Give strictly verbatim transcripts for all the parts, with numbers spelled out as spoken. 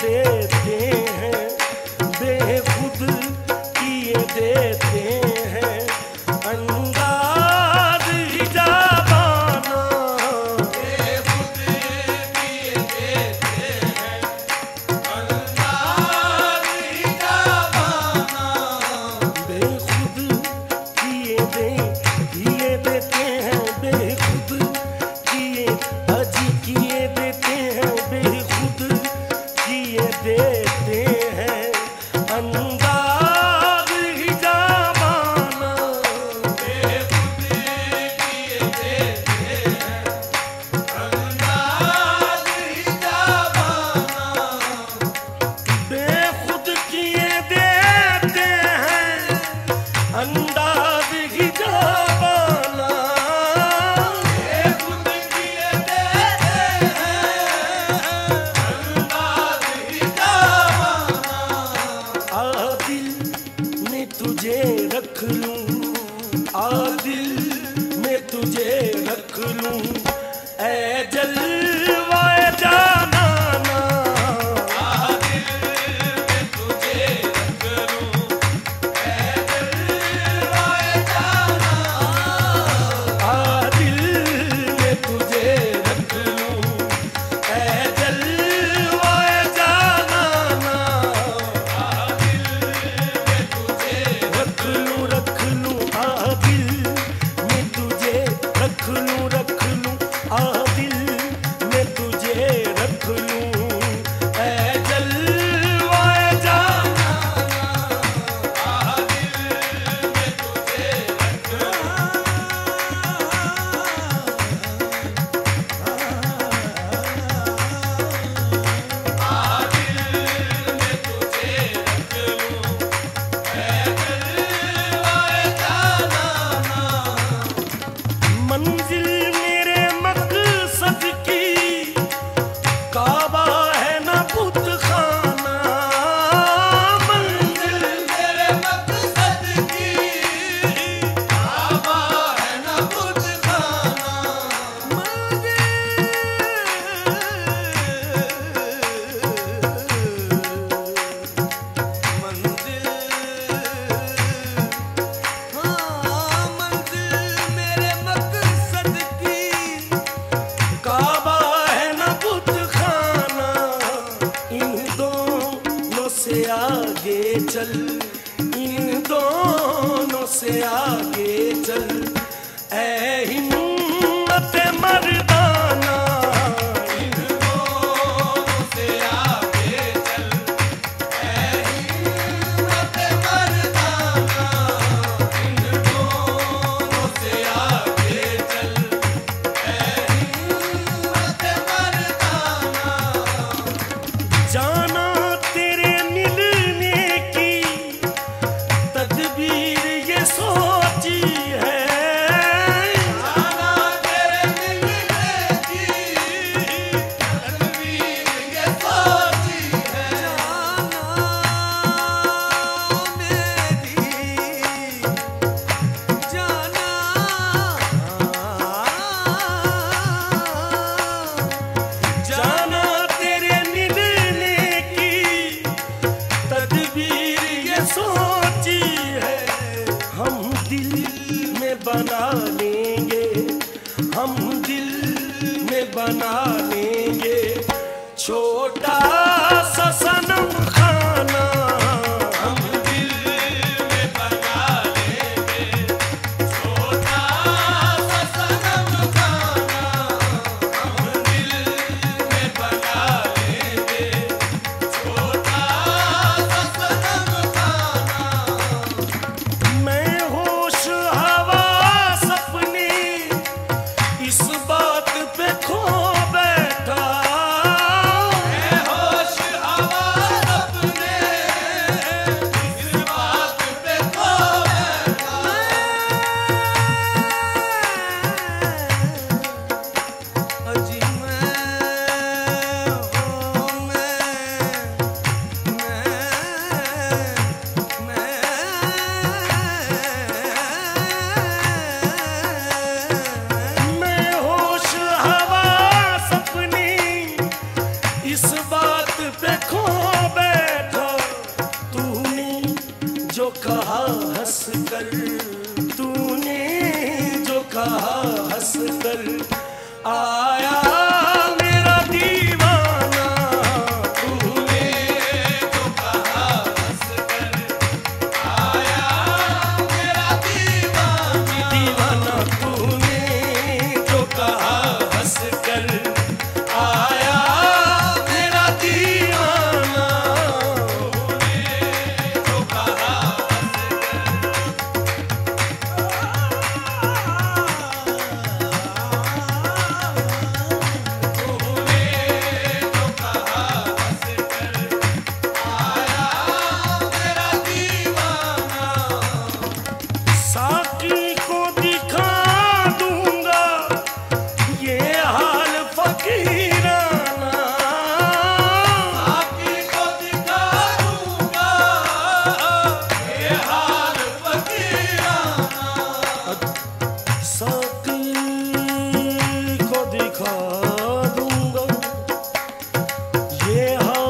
देते हैं, बेखुद किए देते हैं अंदाज हिजाबाना, बेखुद किए देते हैं अंदाज हिजाबाना, बेखुद किए दे किए देते हैं, बेखुद किए अजी किए देते हैं, बेखुद किए देते हैं अंदाज हिजाबाना, बेखुद किए देते हैं अंदाज हिजाबाना, बेखुद किए देते हैं अंदाज हिजाबाना, बेखुद किए देते हैं अंदाज हिजाबाना, आदिल में तुझे रख लूं, आदिल में तुझे रख लूं, ऐ जलवाए जानाना, आदिल में तुझे रख लूं, ऐ जलवाए जाना, आदिल में तुझे रख लूं, ऐ जलवाए जानाना, आदिल में तुझे रख लूं रख लूं आदिल में तुझे रख लूं रख लूं आदिल में तुझे रख लूं, ऐ जलवाए जानाना, आदिल में तुझे रख लूं, आदिल में तुझे रख लूं, ऐ जलवाए जाना, मंजिल मेरे मकसद की काबा है ना बुत खाना, मंजिल मेरे मकसद की काबा है न बुत खाना, मंजिल हाँ मंजिल मेरे मकसद की काबा है ना बुत खाना, इन दोनों से आगे चल, इन दोनों से आगे चल, ऐ हिम्मत मर्दाना, इन दोनों से आगे चल, ऐ हिम्मत मर्दाना, इन दोनों से आगे चल, ऐ हिम्मत मर्दाना, जाना तेरे मिलने की तदबीर ये सोची है, जाना तेरे मिलने की तदबीर ये सोची है, जाना जाना तेरे मिलने की तदबीर ये सोची है, हम दिल में बना लेंगे, हम दिल में बना लेंगे छोटा सा सनम खाना, हम दिल में बना लेंगे छोटा सा सनम खाना, हम दिल में बना लेंगे छोटा सा सनम खाना, मैं होश हवास अपनी इस बात पे खो बैठा, मैं होश हवास बात पे खो बैठा तूने जो कहा हंस कर, तूने जो कहा हंस कर। आया मेरा दीवाना, तूने जो कहा हंस कर, आया मेरा दीवाना। दीवाना तूने जो कहा हंस कर, आया मेरा दीवाना। तूने जो कहा साकी को दिखा दूंगा ये हाल फकीराना, साकी को दिखा दूंगा ये हाल फकीराना। साकी को दिखा दूंगा ये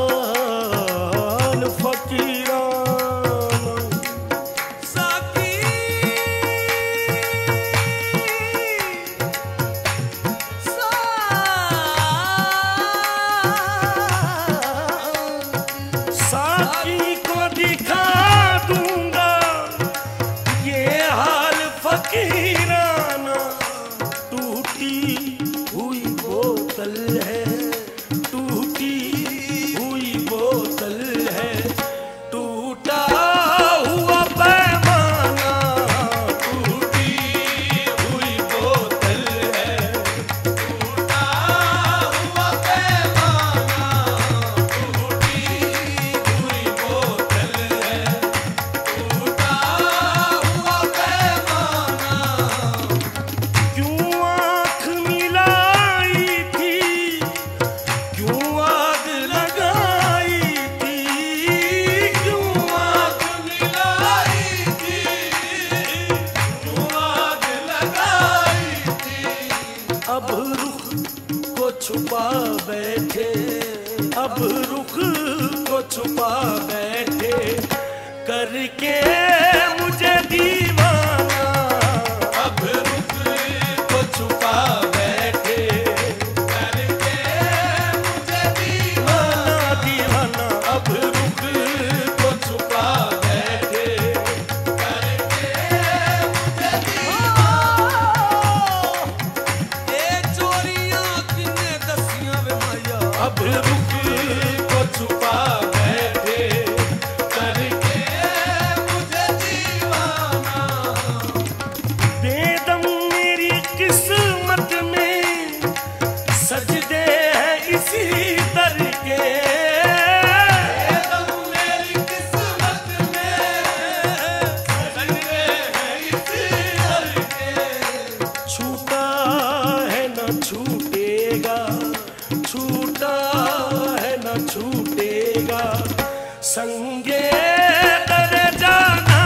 हाल फकीराना। साकी साकी को दिखा दूंगा ये हाल फकीराना। टूटी हुई बोतल है, टूटी हुई बोतल है, टूटा हुआ पैमाना। टूटी हुई बोतल है, टूटा हुआ पैमाना। टूटी हुई बोतल है, टूटा हुआ पैमाना। क्यों आँख मिलाई थी, क्यों आग लगाई थी, क्यों आग मिलाई थी, क्यों आग लगाई थी। अब रुख को छुपा बैठे, अब रुख को छुपा बैठे करके मुझे दीवाना। अब रुख को छुपा बैठे करके मुझे दीवाना। दीवाना अब रुख को छुपा बैठे करके मुझे दीवाना। ए चोरियां किने दसियां वे माया। अब रुख को छुपा बैठे करके मुझे दीवाना। बेदम मेरी किस्मत में सजदे हैं इसी दर के। तुम मेरी किस्मत में सजदे हैं इसी दर के। छूटा है न छूटेगा, छूटा है न छूटेगा संगे दर जाना।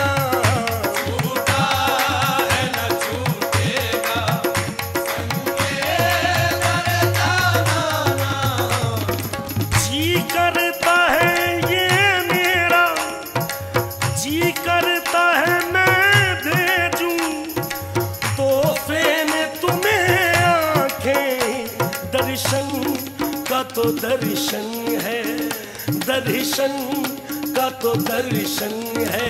छूटा है न छूटेगा संगे दर जाना। जी करता है ये मेरा, जी करता है मैं भेजूं तोहफे में तुम्हें आंखें। दर्शन का तो दर्शन है, दर्शन का तो दर्शन है,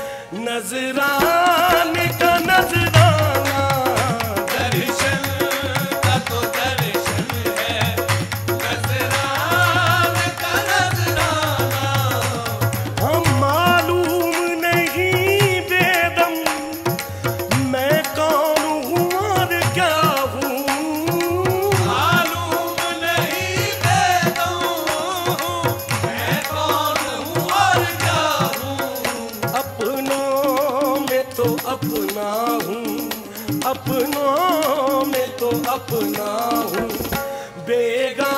नजराने का नजराना। दर्शन का तो दर्शन है, नजराने का नजराना। हम मालूम नहीं बेदम मैं कौन हूँ और क्या हूँ। मालूम नहीं बेदम मैं कौन हूँ और क्या हूँ। अपनों में तो अपना हूँ, अपनों में तो अपना हूँ, बेगा